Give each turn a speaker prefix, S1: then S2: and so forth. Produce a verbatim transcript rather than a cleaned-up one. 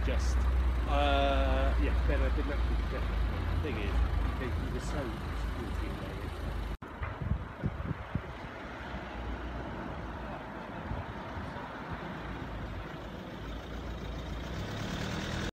S1: just, uh, yeah, then I didn't actually get it. The thing is, he, he was so supporting me.